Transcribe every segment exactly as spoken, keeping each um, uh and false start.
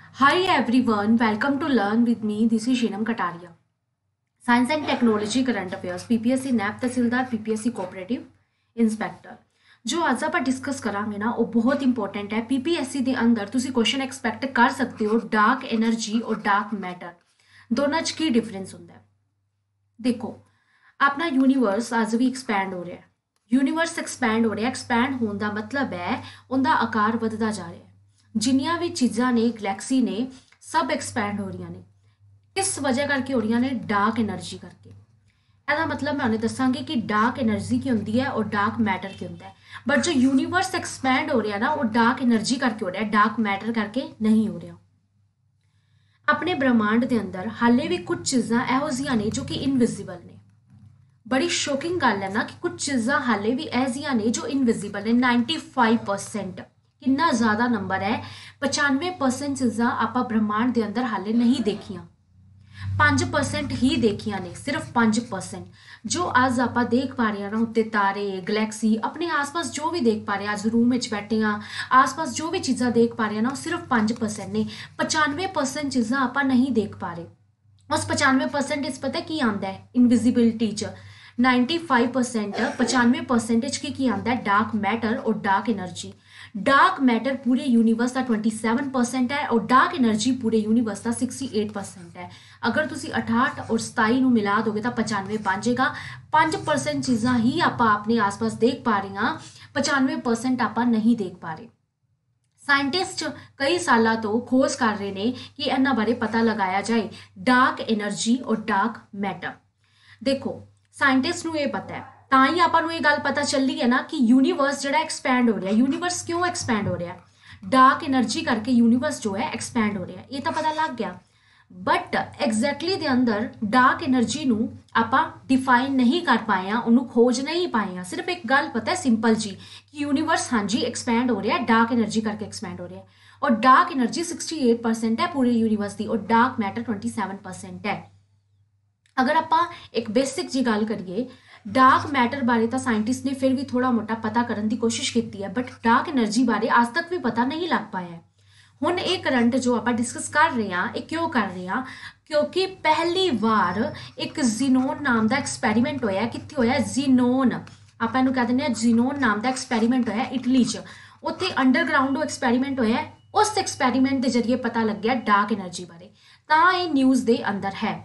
Hi everyone, welcome to Learn with me. This is Shinam Kataria. Science and Technology Current Affairs, P P S C नैब तहसीलदार, P P S C cooperative inspector. जो आज आप discuss करांगे ना वो बहुत इंपॉर्टेंट है। P P S C ਦੇ ਅੰਦਰ ਤੁਸੀਂ ਕੁਐਸਚਨ ਐਕਸਪੈਕਟ ਕਰ ਸਕਦੇ ਹੋ ਡਾਰਕ એનર્ਜੀ और डार्क मैटर ਦੋਨਾਂ 'ਚ ਕੀ ਡਿਫਰੈਂਸ ਹੁੰਦਾ ਹੈ। देखो अपना यूनीवर्स अज भी एक्सपैंड हो रहा है। यूनीवर्स एक्सपैंड हो रहा है। एक्सपैंड होने का मतलब है उनका आकार बढ़ता जा रहा है। जिन्नियां भी चीज़ां ने गैलेक्सी ने सब एक्सपैंड हो रही ने किस वजह करके हो रही ने डार्क एनर्जी करके। ਇਹਦਾ मतलब मैं उन्हें दसांगी कि डार्क एनर्जी की होंगी है और डार्क मैटर की होंगे है। बट जो यूनीवर्स एक्सपैंड हो रहा है ना वो डार्क एनर्जी करके हो रहा है, डार्क मैटर करके नहीं हो रहा। अपने ब्रह्मांड के अंदर हाले भी कुछ चीज़ां ਇਹੋ ਜਿਹੀਆਂ ने जो कि इनविजिबल ने। बड़ी शॉकिंग गल है ना कि कुछ चीज़ां हाले भी ऐसियां ने जो इनविजिबल ने। नाइनटी फाइव परसेंट कितना ज़्यादा नंबर है। पचानवे परसेंट चीज़ां आप ब्रह्मांड के अंदर हाले नहीं देखियां, पाँच परसेंट ही देखियां ने, सिर्फ पाँच परसेंट जो अज आप देख पा रहे हैं ना उत्ते तारे गैलेक्सी अपने आस पास जो भी देख पा रहे हैं, अज रूम में बैठे हाँ आस पास जो भी चीज़ां देख पा रहे हैं ना वो सिर्फ पाँच परसेंट ने। पचानवे परसेंट चीज़ां आप नहीं देख पा रहे। उस पचानवे परसेंट पता की आता है इनविजिबिलिटी च नाइनटी फाइव परसेंट पचानवे परसेंटेज की की आता है डार्क मैटर और डार्क एनर्जी। डार्क मैटर पूरे यूनीवर्स का ट्वेंटी सैवन परसेंट है और डार्क एनर्जी पूरे यूनीवर्स का सिक्सटी एट परसेंट है। अगर तुम अठाहठ और सताई में मिला दोगे तो पचानवे बन जाएगा। पाँच परसेंट चीज़ां ही आप अपने आस पास देख पा रहे हैं, पचानवे परसेंट आप नहीं देख पा रहे। साइंटिस्ट कई सालों तो खोज कर रहे हैं कि इन्होंने बारे पता लगाया जाए डार्क एनर्जी और डार्क मैटर। देखो साइंटिस्ट को यह पता है तो ही आपको ये गल पता चली है ना कि यूनीवर्स जो एक्सपैंड हो रहा है। यूनीवर्स क्यों एक्सपैंड हो रहा है? डार्क एनर्जी करके यूनीवर्स जो है एक्सपैंड हो रहा है, ये तो पता लग गया। बट एग्जैक्टली दे अंदर डार्क एनर्जी नू आप डिफाइन नहीं कर पाए हैं, उन्होंने खोज नहीं पाए हैं। सिर्फ एक गल पता है सिंपल जी कि यूनीवर्स हाँ जी एक्सपैंड हो रहा है, डार्क एनर्जी करके एक्सपैंड हो रहा है। और dark energy sixty eight percent है पूरे यूनीवर्स की और dark matter twenty seven percent है। अगर आप एक बेसिक जी गल करिए डार्क मैटर बारे तो साइंटिस्ट ने फिर भी थोड़ा मोटा पता करने की कोशिश की है, बट डार्क एनर्जी बारे आज तक भी पता नहीं लग पाया है। हुण ये करंट जो आप डिस्कस कर रहे हैं ये क्यों कर रहे हैं? क्योंकि पहली बार एक जीनोन नाम का एक्सपैरीमेंट होया। कित्थे होया? जीनोन आप इहनूं कह दिंदे आ जीनोन नाम का एक्सपैरीमेंट होया इटली च। उत्थे अंडरग्राउंड एक्सपैरीमेंट होया। उस एक्सपैरीमेंट के जरिए पता लग गया डार्क एनर्जी बारे, तां ये न्यूज़ के अंदर है।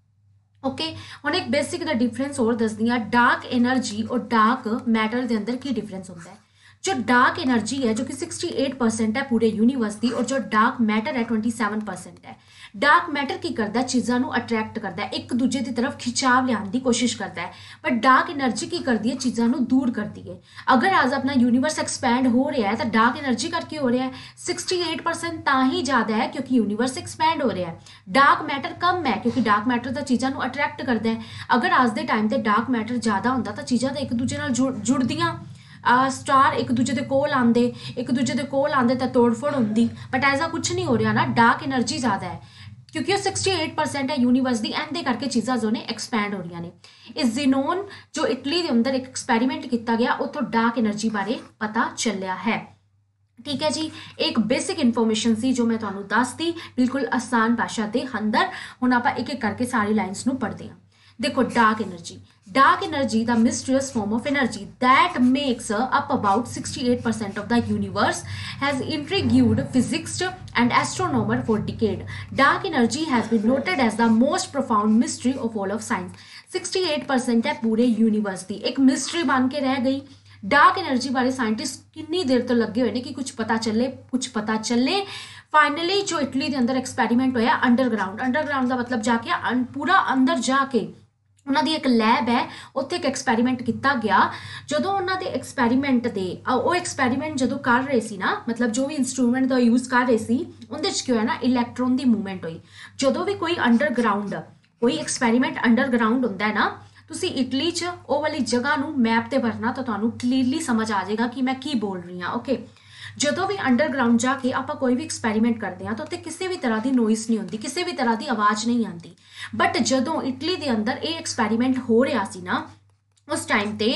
ओके हुण एक बेसिक दा डिफरेंस और दस दी डार्क एनर्जी और डार्क मैटर के अंदर की डिफरेंस होता है। जो डार्क एनर्जी है जो कि सिक्सटी एट परसेंट है पूरे यूनीवर्स की और जो डार्क मैटर है ट्वेंटी सैवन परसेंट है। डार्क मैटर की करता है चीज़ों को अट्रैक्ट करता है, एक दूजे की तरफ खिंचाव लियाने की कोशिश करता है। बट डार्क एनर्जी की करती है चीज़ों को दूर करती है। अगर आज अपना यूनीवर्स एक्सपैंड हो रहा है तो डार्क एनर्जी करके हो रहा है। सिक्सटी एट परसेंट ता ही ज़्यादा है क्योंकि यूनीवर्स एक्सपैंड हो रहा है। डार्क मैटर कम है क्योंकि डार्क मैटर तो चीज़ों को अट्रैक्ट करता है। अगर आज के टाइम पर डार्क मैटर ज़्यादा होंदा तो चीज़ां तो एक दूजे नाल जुड़ जुड़दियां, स्टार एक दूजे के कोल आते एक दूजे के कोल आते तो तोड़ फोड़ होंगी। बट ऐसा कुछ नहीं हो रहा ना, डार्क एनर्जी ज़्यादा है क्योंकि वो सिक्सटी एट परसेंट है यूनीवर्स की। एंड करके चीज़ां जो ने एक्सपैंड हो रही ने। इस जीनोन जो इटली के अंदर एक एक्सपैरीमेंट किया गया उतो डार्क एनर्जी बारे पता चलिया है। ठीक है जी, एक बेसिक इन्फॉर्मेशन सी जो मैं तुहानू दस दी बिल्कुल आसान भाषा के अंदर। हुण आपां एक एक करके सारी लाइन्स नू पढ़ते हैं। देखो dark energy dark energy the mysterious form of energy that makes up about sixty eight percent of the universe has intrigued physicists and astronomer for decade. Dark energy has been noted as the most profound mystery of all of science. Sixty eight percent है पूरे universe की, एक mystery बन के रह गई। Dark energy बारे scientist कितनी देर तो लगे हुए हैं कि कुछ पता चले कुछ पता चले। फाइनली जो इटली के अंदर एक्सपैरीमेंट होया अंडरग्राउंड अंडरग्राउंड का मतलब जाके पूरा अंदर जाके उन्होंने एक लैब है उत्थे एक एक्सपैरीमेंट किया गया। जो उन्होंने एक्सपैरीमेंट दे वो एक्सपैरीमेंट जो कर रहे सी ना, मतलब जो भी इंस्ट्रूमेंट का यूज़ कर रहे सी उनके क्यों है ना इलैक्ट्रॉन की मूवमेंट हुई। जो भी कोई अंडरग्राउंड कोई एक्सपैरीमेंट अंडरग्राउंड होंदा है ना, तुसी इटली च वो वाली जगह नू मैप ते भरना तो तुहानू क्लीयरली समझ आ जाएगा कि मैं की बोल रही हाँ। ओके जो भी अंडरग्राउंड जाके आप कोई भी एक्सपैरीमेंट करते हैं तो उत्ते किसी भी तरह की नॉइस नहीं होती, किसी भी तरह की आवाज़ नहीं आती। बट जो इटली के अंदर ये एक्सपैरीमेंट हो रहा सी ना उस टाइम पे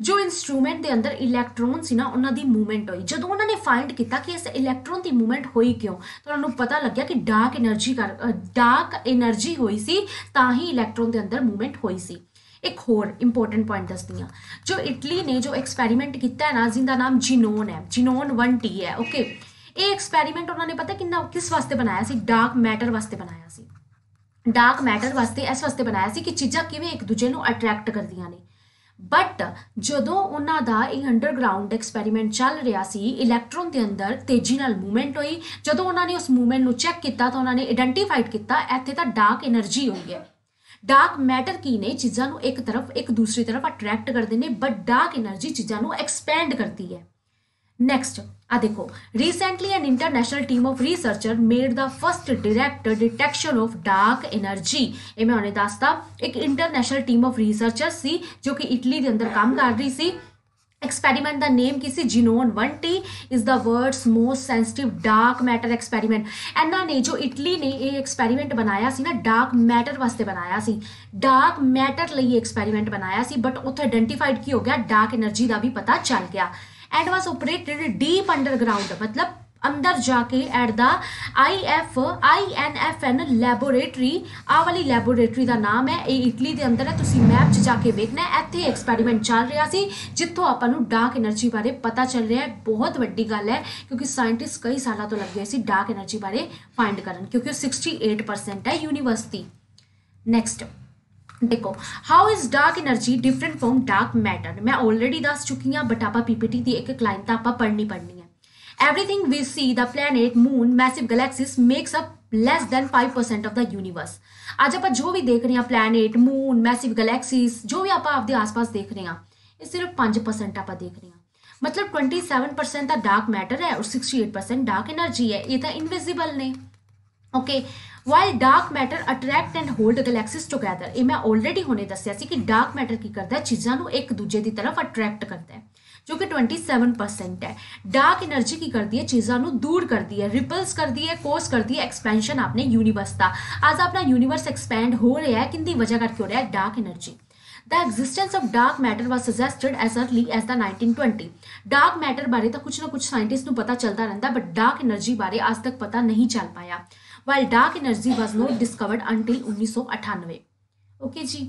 जो इंस्ट्रूमेंट के अंदर इलैक्ट्रॉन सी ना उन्होंने दी मूवमेंट हुई, जो उन्होंने फाइंड किया कि इस इलैक्ट्रॉन की मूवमेंट हुई क्यों, तो उन्होंने पता लग्या कि डार्क एनर्जी कर डार्क एनर्जी हुई सी तां ही इलैक्ट्रॉन के अंदर मूवमेंट हुई सी। एक होर इंपोर्टेंट पॉइंट दसदी हाँ, जो इटली ने जो एक्सपैरीमेंट किया है ना जिनका नाम जिनोन है, जिनोन वन टी है। ओके, ये एक्सपैरीमेंट उन्होंने पता कि किस वास्ते बनाया सी, डार्क मैटर वास्ते बनाया सी। डार्क मैटर वास्ते इस वास्ते बनाया सी कि चीज़ां किवें एक दूजे नूं अट्रैक्ट करदियां ने। बट जदों उन्हां दा इह अंडरग्राउंड एक्सपैरीमेंट चल रहा सी, इलैक्ट्रॉन के अंदर तेजी नाल मूवमेंट हुई। जदों उन्होंने उस मूवमेंट नूं चैक किया तो उन्होंने आइडेंटिफाइड किया इत्थे तां डार्क एनर्जी हुई है। डार्क मैटर की ने चीज़ों को एक तरफ एक दूसरी तरफ अट्रैक्ट करते हैं, बट डार्क एनर्जी चीज़ों को एक्सपैंड करती है। नेक्स्ट आ देखो, recently an international team of researcher made the first direct detection of dark energy. ये मैं उन्हें दसता, एक इंटरनेशनल टीम ऑफ रिसर्चर सी जो कि इटली के अंदर काम कर रही सी। एक्सपैरीमेंट का नेम की सी Xenon one T is the world's most sensitive dark matter experiment. इन्हों ने जो इटली ने ये एक्सपैरीमेंट बनाया सी ना डार्क मैटर वास्ते बनाया सी, डार्क मैटर लिए एक्सपैरीमेंट बनाया सी, बट उत्थे आइडेंटिफाइड की हो गया, डार्क एनर्जी का भी पता चल गया। And was operated deep underground, मतलब अंदर जाके at the I F I N F N laboratory. आ वाली लैबोरेटरी का नाम है, ये इटली के अंदर है, तुसी मैप च जाके वेखना है। इत्थे एक्सपैरीमेंट चल रहा सी जिथों आपां नूं डार्क एनर्जी बारे पता चल रहा है। बहुत वड्डी गल है क्योंकि साइंटिस्ट कई सालों तो लगे सी डार्क एनर्जी बारे फाइंड करन, क्योंकि सिक्सटी एट परसेंट है यूनिवर्सिटी। नेक्स्ट देखो, how is dark energy different from dark matter. मैं ऑलरेडी दस चुकी हाँ, बट आप पीपीटी की एक एक लाइन तो आप पढ़नी पढ़नी है। Everything we see, the planet, moon, massive galaxies makes up less than five percent of the universe. आज आप जो भी देख रहे हैं, प्लैनेट, मून, मैसिव गैलेक्सीज, जो भी आप आपके आस पास देख रहे हैं, ये सिर्फ पाँच परसेंट आप देख रहे हैं। मतलब ट्वेंटी सैवन परसेंट का डार्क मैटर है और sixty eight percent dark energy है। ये तो इनविजिबल ने। Okay, while dark matter attract and hold galaxies together. ये मैं ऑलरेडी होने दसिया सी कि डार्क मैटर की करता है, चीज़ों को एक दूजे की तरफ अट्रैक्ट करता है, जो कि ट्वेंटी सैवन परसेंट है। डार्क एनर्जी की करती है, चीज़ों को दूर करती है, रिपल्स करती है, कोस करती है एक्सपेंशन अपने यूनिवर्स का। आज अपना यूनिवर्स एक्सपैंड हो रहा है, किंदी वजह करके हो रहा है, dark energy. The existence of dark matter was suggested as early as the nineteen twenty. Dark matter बारे तो कुछ ना कुछ साइंटिस्ट को पता चलता रहता, बट डार्क एनर्जी बारे आज तक पता नहीं चल पाया। While dark energy was not discovered until उन्नीस सौ अठानवे। ओके जी,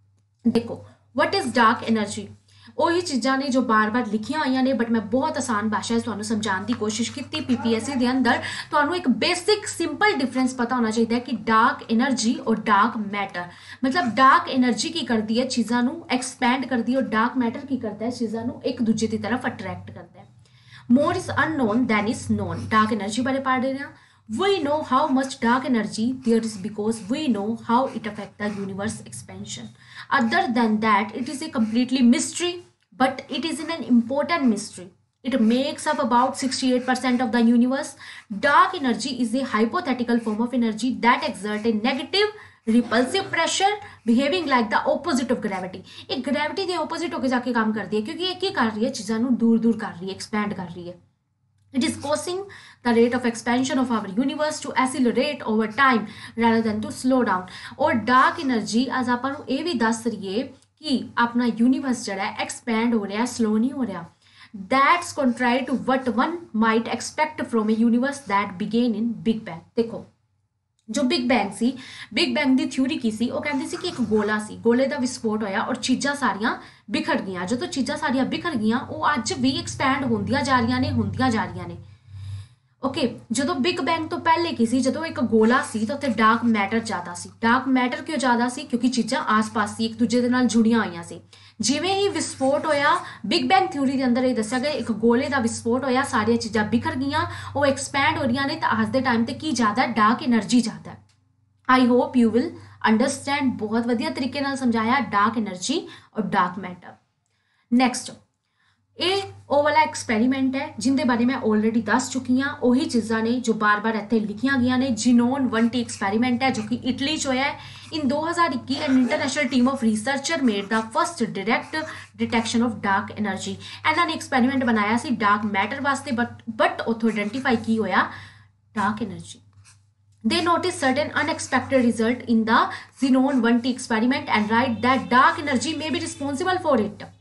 देखो what is dark energy। ਉਹੀ चीज़ां ने जो बार बार लिखिया हुई ने, बट मैं बहुत आसान भाषा तुहानू समझाने की कोशिश की। पीपीएससी के अंदर तुहानू एक बेसिक सिंपल डिफरेंस पता होना चाहिए कि डार्क एनर्जी और डार्क मैटर। मतलब डार्क एनर्जी की करती है, चीज़ों को एक्सपैंड करती है, और डार्क मैटर की करता है, चीज़ों को एक दूजे की तरफ अट्रैक्ट करता है। More is unknown than is known. Dark energy बारे पढ़ रहे हैं। We know how much dark energy there is because we know how it affects the universe expansion. Other than that, it is a completely mystery, but it is an important mystery. It makes up about sixty-eight percent of the universe. Dark energy is a hypothetical form of energy that exerts a negative repulsive pressure behaving like the opposite of gravity. एक gravity के opposite होके जाके काम करती है, क्योंकि ये क्या कर रही है, चीज़ों को दूर दूर कर रही है, expand कर रही है। It is causing the rate of expansion of our universe to accelerate over time rather than to slow down. और dark energy आज आप ये भी दस रही है कि अपना यूनिवर्स जड़ा है एक्सपैंड हो रहा है, स्लो नहीं हो रहा। That's contrary to what one might expect from a universe that began in Big Bang. देखो जो बिग बैंग सी, बिग बैंग की थ्योरी की सी, वो कहती सी कि एक गोला सी, गोले का विस्फोट होया और चीज़ां सारियां बिखर गई। जो तो चीज़ां सारियां बिखर गई, वो अज भी एक्सपैंड होंदियां जा रही ने, होंदियां जा रही ने। ओके, जो बिग बैंग तो पहले की सी, जो एक गोला सी तो उत्ते डार्क मैटर ज़्यादा सी। डार्क मैटर क्यों ज़्यादा सी? क्योंकि चीज़ां आस पास सी, एक दूजे के नाल जुड़ियां हुई सी। जिवें ही विस्फोट होया, बिग बैंग थ्योरी के अंदर ये दस्या गया एक गोले का विस्फोट होया, सारियां चीज़ां बिखर गई, वो एक्सपैंड हो रही ने। तो अज के टाइम पर की ज़्यादा, डार्क एनर्जी ज़्यादा है। I hope you will understand. बहुत वधिया तरीके नाल समझाया डार्क एनर्जी और डार्क मैटर। नेक्स्ट, ये वो वाला एक्सपैरीमेंट है जिंदे बारे मैं ऑलरेडी दस चुकी हाँ। वही चीज़ां ने जो बार बार इत्थे लिखिया गई ने। जिनोन वन टी एक्सपैरीमेंट है जो कि इटली च होया है। इन दो हज़ार इक्की an international team of researcher made the first direct detection of dark energy. इन्होंने एक्सपैरीमेंट बनाया सी डार्क मैटर वास्ते, बट बट उतो आइडेंटिफाई की होया dark energy. They noticed certain unexpected result in the Xenon one T experiment and write that dark energy may be responsible for it.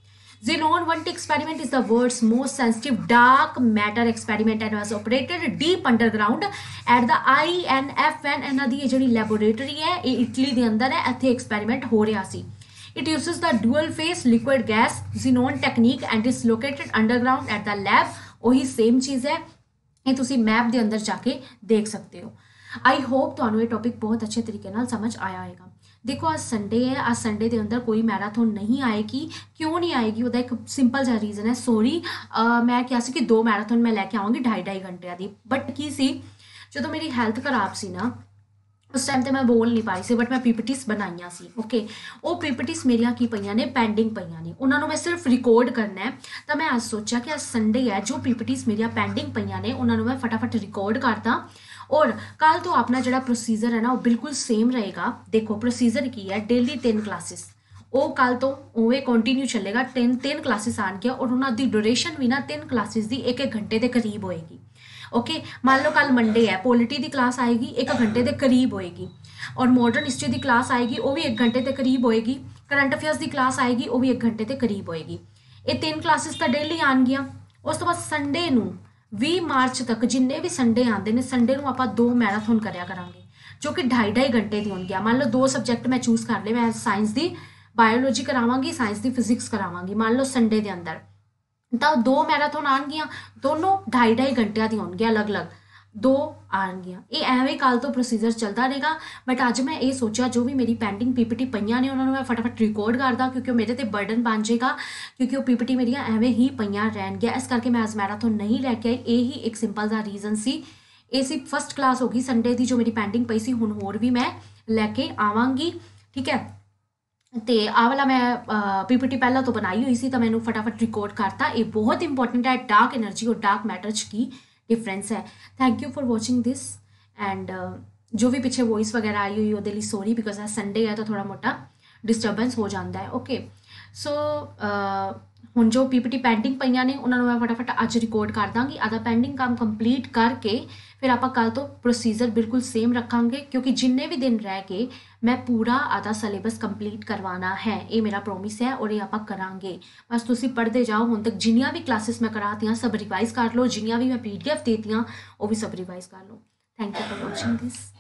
Xenon one T experiment is the world's most sensitive dark matter experiment and was operated deep underground at the I N F N ਇਹਨਾਂ ਦੀ ਜਿਹੜੀ laboratory ਹੈ ਇਹ Italy ਦੇ ਅੰਦਰ ਹੈ, ਇੱਥੇ experiment ਹੋ ਰਿਹਾ ਸੀ। It uses the dual phase liquid gas xenon technique and is located underground at the lab। ਉਹੀ ਸੇਮ ਚੀਜ਼ ਹੈ, ਇਹ ਤੁਸੀਂ ਮੈਪ ਦੇ ਅੰਦਰ ਜਾ ਕੇ ਦੇਖ ਸਕਦੇ ਹੋ। आई होप ਤੁਹਾਨੂੰ ਇਹ ਟੌਪਿਕ ਬਹੁਤ ਅੱਛੇ ਤਰੀਕੇ ਨਾਲ ਸਮਝ ਆਇਆ ਹੋਏਗਾ। ਦੇਖੋ ਅੱਜ ਸੰਡੇ ਹੈ, ਅੱਜ ਸੰਡੇ ਦੇ ਅੰਦਰ ਕੋਈ ਮੈਰਾਥਨ ਨਹੀਂ ਆਏਗੀ। ਕਿਉਂ ਨਹੀਂ ਆਏਗੀ ਉਹਦਾ ਇੱਕ ਸਿੰਪਲ ਜਿਹਾ ਰੀਜ਼ਨ ਹੈ। ਸੋਰੀ ਮੈਂ ਕਿਹਾ ਸੀ ਕਿ ਦੋ ਮੈਰਾਥਨ ਮੈਂ ਲੈ ਕੇ ਆਵਾਂਗੀ ਢਾਈ ਢਾਈ ਘੰਟਿਆਂ ਦੀ, ਬਟ ਕੀ ਸੀ ਜਦੋਂ ਮੇਰੀ ਹੈਲਥ ਖਰਾਬ ਸੀ ਨਾ उस टाइम तो मैं बोल नहीं पा रही सी, बट मैं पीपीटीस बनाइया सी। ओके वो पीपीटीस मेरिया की पईयां ने पेंडिंग पईयां ने, उन्होंने मैं सिर्फ रिकॉर्ड करना है। तो मैं आज सोचा कि आज संडे है, जो पीपीटीस मेरिया पेंडिंग पईयां ने उन्होंने मैं फटाफट रिकॉर्ड करता और कल तो अपना जो प्रोसीजर है ना वो बिल्कुल सेम रहेगा। देखो प्रोसीजर की है, डेली तीन क्लासिस वो कल तो उवें कंटिन्यू चलेगा। तीन तीन क्लासिस आन गया और उन्होंने ड्यूरेशन भी ना तीन क्लासिस की एक एक घंटे के करीब होएगी। ओके okay, मान लो कल मंडे है, पॉलिटी की क्लास आएगी एक घंटे के करीब होएगी और मॉडर्न हिस्ट्री की क्लास आएगी वो भी एक घंटे के करीब होएगी, करंट अफेयर्स की क्लास आएगी वो भी एक घंटे के करीब होएगी। ये तीन क्लासिस तो डेली आन गया। उस तो बाद संडे नूं बीस मार्च तक जिन्ने भी संडे आते हैं संडे नूं आपां दो मैराथन करया करांगे जो कि ढाई ढाई घंटे की होंगी। मान लो दो सब्जैक्ट मैं चूज कर ले, मैं साइंस की बायोलॉजी करावांगी, साइंस की फिजिक्स करावांगी मान लो संडे के अंदर, तो दो मैराथन आनगियां दोनों ढाई ढाई घंटिया दी होंगी अलग अलग दो आनगियां। ये एवें कल तो प्रोसीजर चलता रहेगा। बट अज मैं ये सोचा जो भी मेरी पेंडिंग पीपीटी पईयां ने उन्होंने मैं फटाफट रिकॉर्ड करदा क्योंकि मेरे ते बर्डन बन जाएगा, क्योंकि वो पीपीटी मेरिया एवें ही पईयां रहणगियां। इस करके मैं अज मैराथन नहीं लैके आई। यही एक सिंपल सा रीजन सी। ये सी फस्ट क्लास होगी संडे की जो मेरी पेंडिंग पई सी, हुण होर भी मैं लैके आवांगी। ठीक है तो आ वाला मैं पीपीटी पहला तो बनाई हुई सी तो मैंने फटाफट रिकॉर्ड करता। ये बहुत इंपॉर्टेंट है, डार्क एनर्जी और डार्क मैटर की डिफरेंस है। Thank you for watching this and जो भी पीछे वॉइस वगैरह आई हुई वो लिए सॉरी बिकॉज आज संडे है तो थोड़ा मोटा डिस्टर्बेंस हो जाता है। ओके सो हुण जो पीपीटी पेंडिंग पईयां ने उन्होंने मैं फटाफट अज रिकॉर्ड कर दांगी। आधा पेंडिंग काम कंप्लीट करके फिर आप कल तो प्रोसीजर बिल्कुल सेम रखांगे क्योंकि जिन्ने भी दिन रह गए मैं पूरा आधा सिलेबस कंप्लीट करवाना है, ये मेरा प्रोमिस है और ये आप करांगे। बस तुसी पढ़ते जाओ। हुण तक जिन्नियां भी क्लासिस मैं करातियां सब रिवाइज कर लो, जिन्नियां भी मैं पीडीएफ देतियां वो भी सब रिवाइज कर लो। Thank you for watching this.